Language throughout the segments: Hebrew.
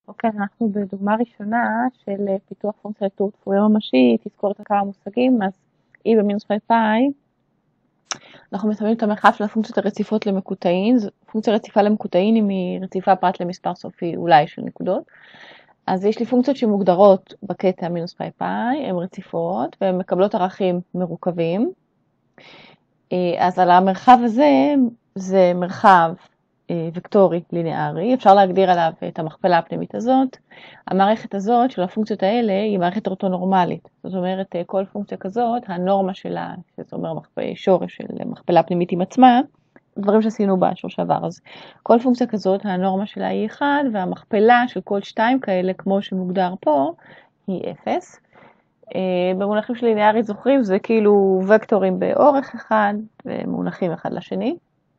אוקיי, אנחנו בדוגמה ראשונה של פיתוח פונקציה לטור תפורה ממשי, תזכור את כמה מושגים, אז E במינוס פאי פאי, אנחנו מסמנים את המרחב של הפונקציות הרציפות למקוטעים, פונקציה רציפה למקוטעים אם היא רציפה פרט למספר סופי אולי של נקודות, אז יש לי פונקציות שמוגדרות בקטע מינוס פאי פאי, הן רציפות והן מקבלות ערכים מרוכבים, אז על המרחב הזה, זה מרחב וקטורי ליניארי, אפשר להגדיר עליו את המכפלה הפנימית הזאת. המערכת הזאת של הפונקציות האלה היא מערכת אורתונורמלית, זאת אומרת כל פונקציה כזאת, הנורמה שלה, זאת אומרת שורש של מכפלה פנימית עם עצמה, דברים שעשינו בשור שעבר, אז כל פונקציה כזאת, הנורמה שלה היא 1, והמכפלה של כל 2 כאלה, כמו שמוגדר פה, היא 0. במונחים של ליניארית זוכרים, זה כאילו וקטורים באורך אחד, ומונחים אחד לשני.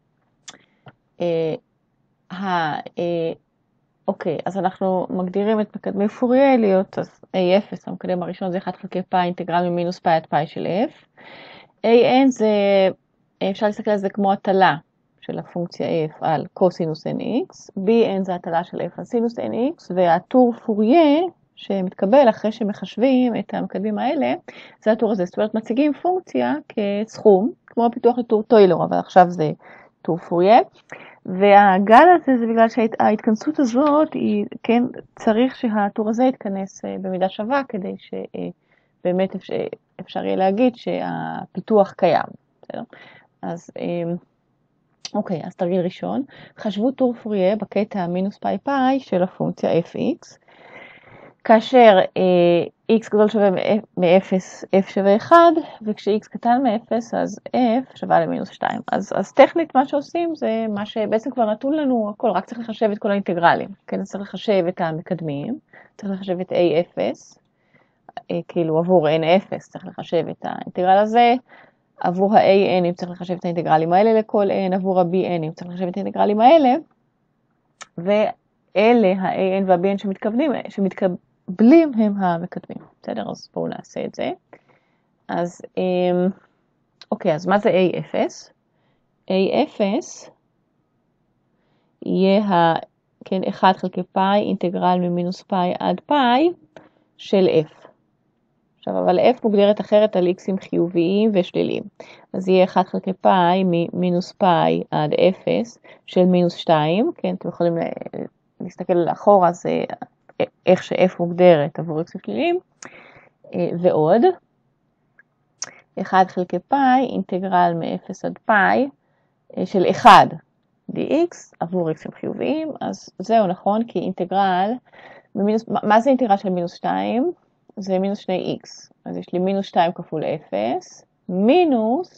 אוקיי, אז אנחנו מגדירים את מקדמי פוריה להיות, אז A0, המקדם הראשון זה 1 חלקי פאי אינטגרל ממינוס פאי עד פאי של F. AN זה, אפשר להסתכל על זה כמו הטלה של הפונקציה F על קוסינוס NX, BN זה הטלה של F על סינוס NX, והטור פוריה שמתקבל אחרי שמחשבים את המקדמים האלה, זה הטור הזה, זאת אומרת מציגים פונקציה כסכום, כמו הפיתוח לטור טוילור, אבל עכשיו זה טור פוריה. והגל הזה זה בגלל שההתכנסות הזאת, היא, כן, צריך שהטור הזה יתכנס במידה שווה, כדי שבאמת אפשר יהיה להגיד שהפיתוח קיים. בסדר? אז, אוקיי, אז תרגיל ראשון. חשבו טור פוריה בקטע מינוס פאי פאי של הפונקציה fx, כאשר x גדול שווה מ-0, f שווה 1, וכש-x קטן מ-0, אז f שווה למינוס 2. אז טכנית מה שעושים זה מה שבעצם כבר נתון לנו הכל, רק צריך לחשב את כל האינטגרלים. כן, צריך לחשב את המקדמים, צריך לחשב את a0, כאילו עבור n0, צריך לחשב את האינטגרל הזה, עבור ה-a-n'ים צריך לחשב את האינטגרלים האלה לכל n, עבור ה-b-n'ים צריך לחשב את האינטגרלים האלה, ואלה ה-a-n וה-b-n שמתקבלים הם המקדמים. בסדר? אז בואו נעשה את זה. אז, אוקיי, אז מה זה a0? a0 יהיה כן, 1 חלקי פאי אינטגרל ממינוס פאי עד פאי של f. עכשיו, אבל f מוגדרת אחרת על x'ים חיוביים ושליליים. אז יהיה 1 חלקי פאי ממינוס פאי עד 0 של מינוס 2. כן, אתם יכולים להסתכל לאחורה, זה איך ש-f מוגדרת עבור x'ים שליליים. ועוד 1 חלקי פאי אינטגרל מ-0 עד פאי של 1 dx עבור x'ים חיוביים. אז זהו נכון, כי אינטגרל, מה זה אינטגרל של מינוס 2? זה מינוס 2x. אז יש לי מינוס 2 כפול 0, מינוס,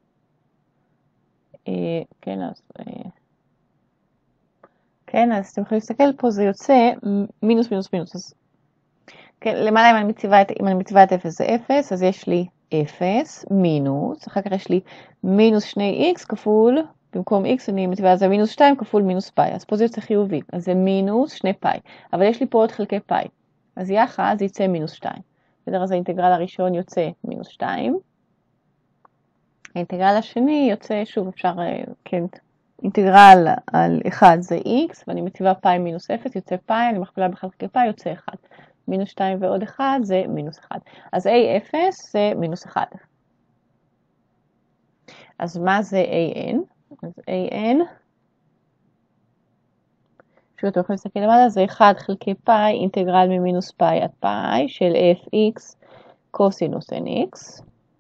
כן, אז אתם יכולים להסתכל פה, זה יוצא מינוס מינוס מינוס. אז, כן, למעלה אם אני מציבה את 0 זה 0, אז יש לי 0 מינוס, אחר כך יש לי מינוס 2x כפול, במקום x אני מציבה על זה מינוס 2 כפול מינוס פאי, אז פה זה יוצא חיובי, אז זה מינוס 2 פאי, אבל יש לי פה עוד חלקי פאי, אז יחד זה יצא מינוס 2. בסדר, אז האינטגרל הראשון יוצא מינוס 2. האינטגרל השני יוצא, שוב אפשר, כן, אינטגרל על 1 זה x, ואני מציבה פאי מינוס 0, יוצא פאי, אני מכפילה בחלקי פאי, יוצא 1. מינוס 2 ועוד 1 זה מינוס 1. אז a0 זה מינוס 1. אז מה זה an? אז an, שוב אתם יכולים להסתכל למעלה, זה 1 חלקי פאי, אינטגרל ממינוס פאי עד פאי של fx קוסינוס nx.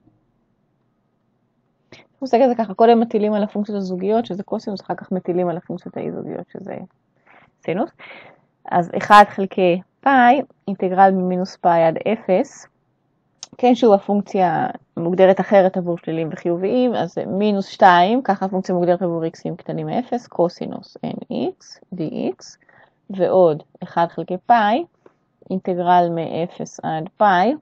אנחנו נסתכל על זה ככה, קודם מטילים על הפונקציות הזוגיות, שזה קוסינוס, אחר כך מטילים על הפונקציות האי-זוגיות, שזה סינוס. אז 1 חלקי פאי, אינטגרל ממינוס פאי עד 0. כן, שוב, הפונקציה מוגדרת אחרת עבור שליליים וחיוביים, אז זה מינוס 2, ככה הפונקציה מוגדרת עבור x'ים קטנים מ-0, קוסינוס nx, dx, ועוד 1 חלקי פאי, אינטגרל מ-0 עד פאי,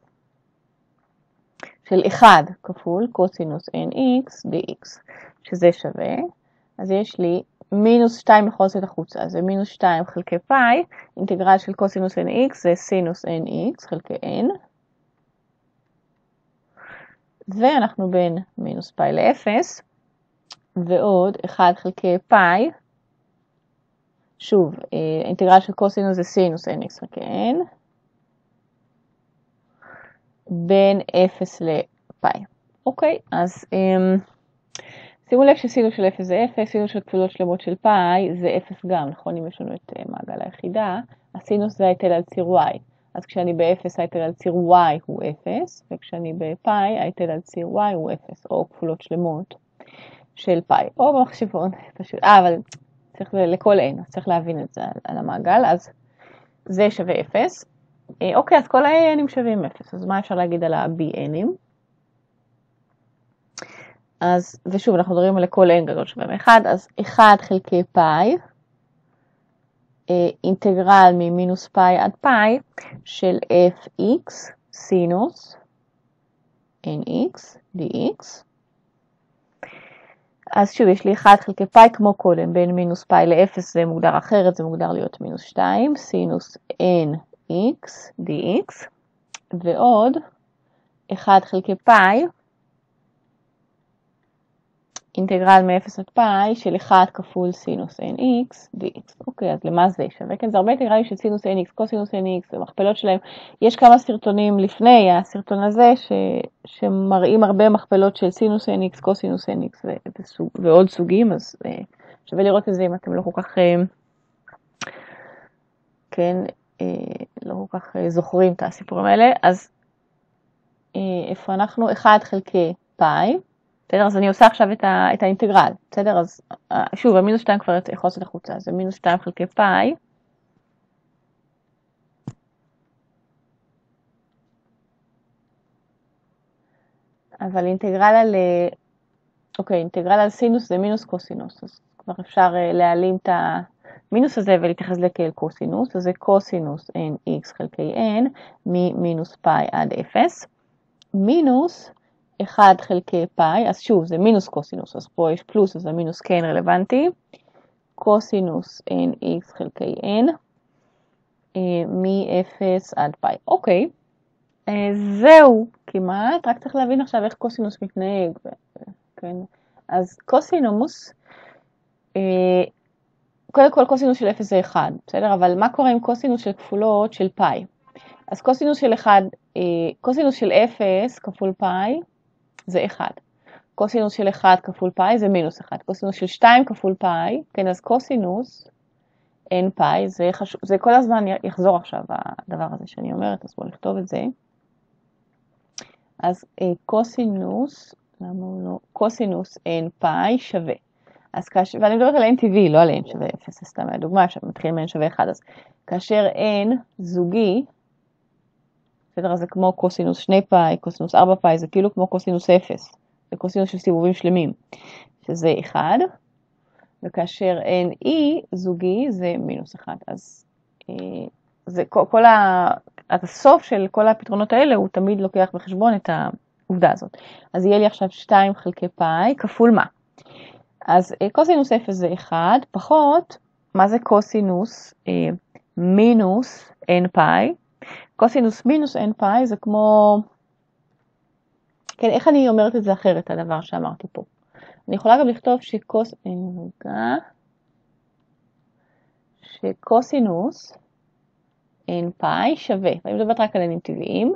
של 1 כפול קוסינוס nx dx, שזה שווה, אז יש לי מינוס 2 בכל זאת החוצה, זה מינוס 2 חלקי פאי, אינטגרל של קוסינוס nx זה סינוס nx חלקי n, ואנחנו בין מינוס פאי ל-0, ועוד 1 חלקי פאי שוב, אינטגרל של קוסינוס זה סינוס nx חלקי n, בין 0 לפאי. אוקיי, אז שימו לב שסינוס של 0 זה 0, סינוס של כפולות שלמות של פאי זה 0 גם, נכון? אם יש לנו את מעגל היחידה, הסינוס זה ההיטל על ציר y. אז כשאני ב-0 ההיטל על ציר y הוא 0, וכשאני בפאי ההיטל על ציר y הוא 0, או כפולות שלמות של פאי, או במחשבון פשוט. אבל צריך לכל n, אז צריך להבין את זה על המעגל, אז זה שווה 0. אוקיי, אז כל ה-n'ים שווים 0, אז מה אפשר להגיד על ה-bn'ים? אז, ושוב, אנחנו מדברים על כל n גדול שווה מ-1, אז 1 חלקי פאי, אינטגרל ממינוס פאי עד פאי של fx סינוס nx dx. אז שוב, יש לי 1 חלקי פאי כמו קודם, בין מינוס פאי ל-0 זה מוגדר אחרת, זה מוגדר להיות מינוס 2, סינוס nx dx, ועוד 1 חלקי פאי, אינטגרל מ-0 עד פאי של 1 כפול סינוס nx dx. אוקיי, אז למה זה שווה? כן, זה הרבה אינטגרלים של סינוס nx, קוסינוס nx, ומכפלות שלהם. יש כמה סרטונים לפני הסרטון הזה שמראים הרבה מכפלות של סינוס nx, קוסינוס nx ועוד סוגים, אז שווה לראות את זה אם אתם לא כל כך, כן, לא כל כך זוכרים את הסיפורים האלה. אז איפה אנחנו? 1 חלקי פאי. בסדר, אז אני עושה עכשיו את האינטגרל, בסדר? אז שוב, המינוס 2 כבר יכול לצאת החוצה, אז זה מינוס 2 חלקי פאי. אבל אינטגרל על, אוקיי, אינטגרל על סינוס זה מינוס קוסינוס, אז כבר אפשר להעלים את המינוס הזה ולהתייחס לכאל קוסינוס, אז זה קוסינוס nx חלקי n ממינוס פאי עד 0, מינוס 1 חלקי פאי, אז שוב, זה מינוס קוסינוס, אז פה יש פלוס, אז המינוס כן רלוונטי, קוסינוס nx חלקי n, מ-0 עד פאי. אוקיי, זהו כמעט, רק צריך להבין עכשיו איך קוסינוס מתנהג. כן. אז קוסינוס, קודם כל קוסינוס של 0 זה 1, בסדר? אבל מה קורה עם קוסינוס של כפולות של פאי? אז קוסינוס של 1, קוסינוס של 0 כפול פאי, זה 1. קוסינוס של 1 כפול פאי זה מינוס 1. קוסינוס של 2 כפול פאי, כן, אז קוסינוס n פאי, זה כל הזמן יחזור עכשיו הדבר הזה שאני אומרת, אז בואו נכתוב את זה. אז קוסינוס, למה הוא לא? קוסינוס n פאי שווה. אז כאשר, ואני מדברת על n טבעי, לא על n שווה 0, זה סתם הדוגמה, מתחילים מ-n שווה 1, אז כאשר n זוגי, בסדר, אז זה כמו קוסינוס 2 פאי, קוסינוס 4 פאי, זה כאילו כמו קוסינוס 0. זה קוסינוס של סיבובים שלמים, שזה 1. וכאשר n e זוגי זה מינוס 1. אז זה הסוף של כל הפתרונות האלה, הוא תמיד לוקח בחשבון את העובדה הזאת. אז יהיה לי עכשיו 2 חלקי פאי, כפול מה? אז קוסינוס 0 זה 1, פחות, מה זה קוסינוס מינוס n פאי? קוסינוס מינוס n פאי זה כמו, כן, איך אני אומרת את זה אחרת, הדבר שאמרתי פה? אני יכולה גם לכתוב שקוסינוס n פאי שווה, ואני מדברת רק על n'ים טבעיים,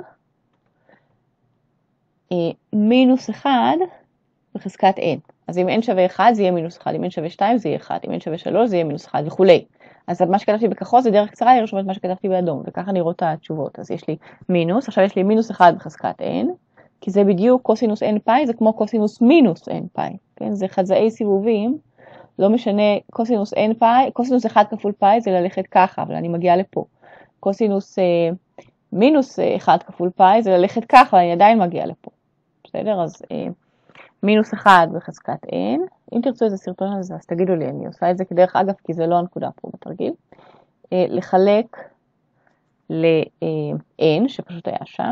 מינוס 1 בחזקת n. אז אם n שווה 1 זה יהיה מינוס 1, אם n שווה 2 זה יהיה 1, אם n שווה 3 זה יהיה מינוס 1 וכולי. אז מה שכתבתי בכחול זה דרך קצרה, לרשום את מה שכתבתי באדום, וככה אני רואה את התשובות. אז יש לי מינוס, עכשיו יש לי מינוס 1 בחזקת n, כי זה בדיוק קוסינוס n פאי, זה כמו קוסינוס מינוס n פאי, כן? זה חזאי סיבובים, לא משנה, קוסינוס n פאי, קוסינוס 1 כפול פאי זה ללכת ככה, אבל אני מגיעה לפה. קוסינוס מינוס 1 כפול פאי זה ללכת ככה, ואני עדיין מגיעה לפה. בסדר? אז מינוס 1 בחזקת n, אם תרצו איזה סרטון על זה, אז תגידו לי, אני עושה את זה כדרך אגב, כי זה לא הנקודה פה בתרגיל. לחלק ל-n, שפשוט היה שם,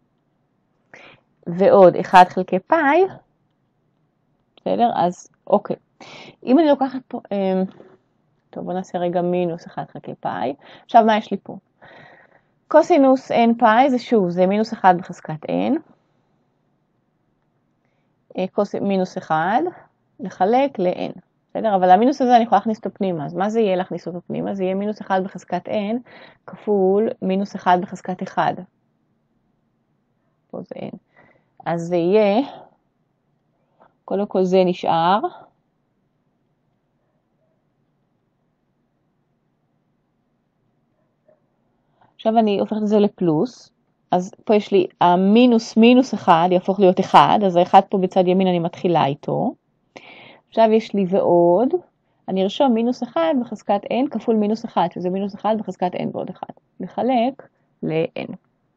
ועוד 1 חלקי פאי, בסדר? אז אוקיי. אם אני לוקחת פה, טוב, בוא נעשה רגע מינוס 1 חלקי פאי. עכשיו מה יש לי פה? קוסינוס n פאי זה שוב, זה מינוס 1 בחזקת n. מינוס 1 לחלק ל-n. בסדר? אבל המינוס הזה אני יכולה להכניס אותו פנימה, אז מה זה יהיה להכניס אותו פנימה? זה יהיה מינוס 1 בחזקת n כפול מינוס 1 בחזקת 1. פה זה n. אז זה יהיה, קודם כל זה נשאר. עכשיו אני הופכת את זה לפלוס, אז פה יש לי המינוס מינוס 1 יהפוך להיות 1, אז ה-1 פה בצד ימין אני מתחילה איתו. עכשיו יש לי ועוד, אני ארשום מינוס 1 בחזקת n כפול מינוס 1, שזה מינוס 1 בחזקת n ועוד 1, לחלק ל-n.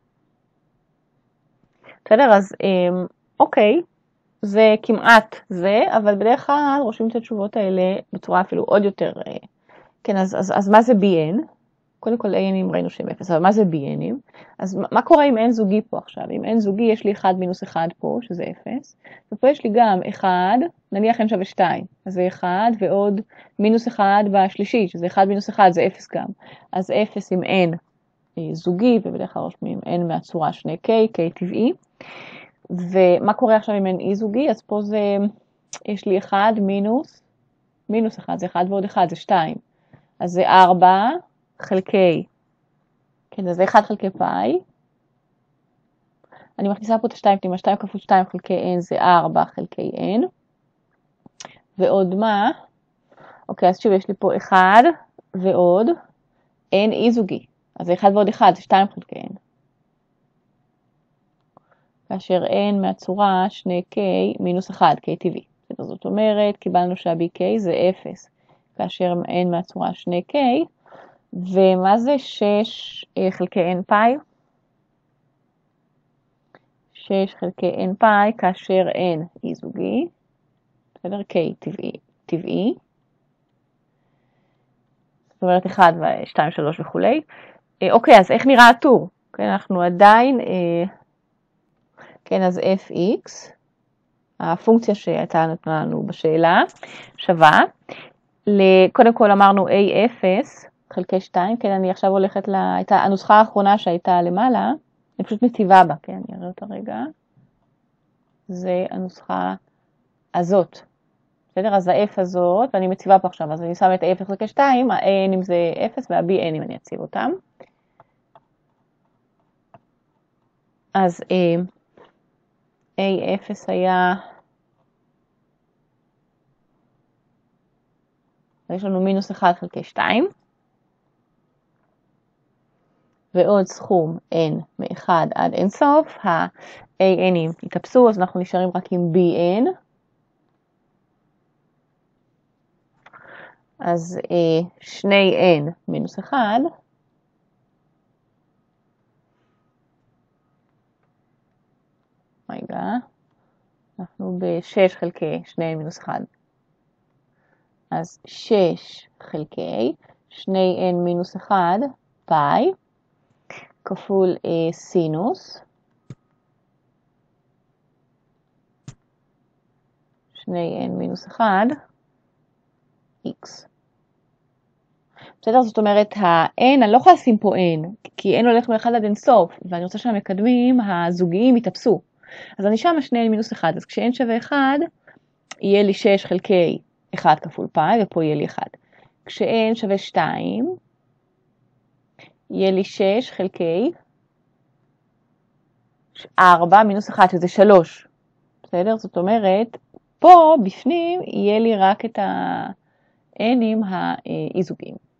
בסדר, אז אוקיי, זה כמעט זה, אבל בדרך כלל רושמים את התשובות האלה בצורה אפילו עוד יותר, כן, אז מה זה bn? קודם כל an'ים ראינו שהם 0, אבל מה זה bn'ים? אז מה קורה עם n זוגי פה עכשיו? אם n זוגי יש לי 1 מינוס 1 פה, שזה 0, ופה יש לי גם 1, נניח n שווה 2, אז זה 1 ועוד מינוס 1 בשלישית, שזה 1 מינוס 1, זה 0 גם. אז 0 עם n זוגי, ובדרך כלל רושמים n מהצורה 2k, k טבעי. ומה קורה עכשיו עם n אי זוגי? אז פה זה, יש לי 1 מינוס 1, זה 1 ועוד 1, זה 2. אז זה 4 חלקי, כן, אז זה 1 חלקי פאי. אני מכניסה פה את ה-2 פנימה, 2 כפול 2 חלקי n זה 4 חלקי n. ועוד מה? אוקיי, אז שוב יש לי פה 1 ועוד n אי זוגי. אז זה 1 ועוד 1, זה 2 חלקי n. כאשר n מהצורה 2k מינוס 1, k טבעי. זאת אומרת, קיבלנו שה-bk זה 0, כאשר n מהצורה 2k, ומה זה 6 חלקי n פאי? 6 חלקי n פאי, כאשר n אי זוגי, בסדר? k טבעי. זאת אומרת 1, 2, 3 וכולי. אוקיי, אז איך נראה הטור? כן, אנחנו עדיין, כן, אז fx, הפונקציה שהייתה נתנה לנו בשאלה, שווה. קודם כל אמרנו a0 חלקי 2, כן, אני עכשיו הולכת הייתה הנוסחה האחרונה שהייתה למעלה, אני פשוט מציבה בה, כן, אני אראה אותה רגע. זה הנוסחה הזאת. בסדר? אז ה-f הזאת, ואני מציבה פה עכשיו, אז אני שמה את ה-0 חלקי 2, ה-n אם זה 0 וה-bn אם אני אציב אותם. אז a0 היה, יש לנו מינוס 1 חלקי 2, ועוד סכום n מ-1 עד אינסוף, ה-an'ים יתאפסו, אז אנחנו נשארים רק עם bn. אז 2n מינוס 1, רגע, אנחנו ב-6 חלקי 2 מינוס 1. אז 6 חלקי 2n מינוס 1 פאי, כפול סינוס 2n מינוס 1 x. בסדר? זאת אומרת, ה-n, אני לא יכולה לשים פה n, כי n הולך מ-1 עד אינסוף, ואני רוצה שהמקדמים הזוגיים יתאפסו. אז אני שם 2n מינוס 1, אז כש-n שווה 1, יהיה לי 6 חלקי 1 כפול פאי, ופה יהיה לי 1. כש-n שווה 2, יהיה לי 6 חלקי 4 מינוס 1, שזה 3. בסדר? זאת אומרת, פה בפנים יהיה לי רק את ה-n'ים האי-זוגיים.